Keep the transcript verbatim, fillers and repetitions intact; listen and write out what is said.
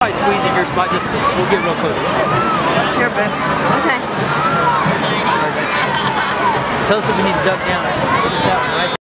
Probably squeeze in your spot, just we'll get real cozy. Here, Ben. Okay. Tell us if we need to duck down. It's just that one, right?